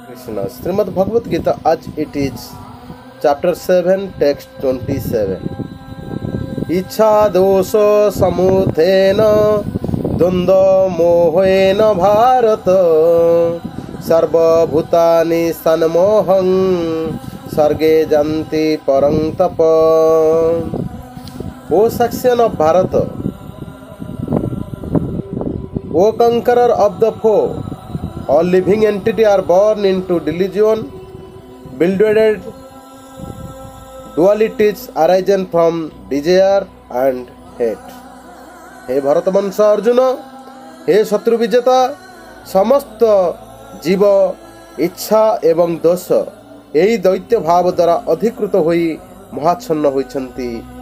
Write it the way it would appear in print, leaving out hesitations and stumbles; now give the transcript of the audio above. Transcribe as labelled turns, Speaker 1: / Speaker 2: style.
Speaker 1: Krishna. Srimad Bhagavad Gita, as it is, chapter 7, text 27. Ichha dosha samudhena dvandva mohena bharata sarva bhutani sanmoham sarge janti parang tapa. O section of Bharata, O conqueror of the foe, all living entities are born into delusion, bewildered dualities arising from desire and hate. हे भरतवंश अर्जुन, हे शत्रु विजेता, समस्त जीव इच्छा एवं दोष यही दैत्य भाव द्वारा अधिकृत होई महाच्छन्न होइछन्ति।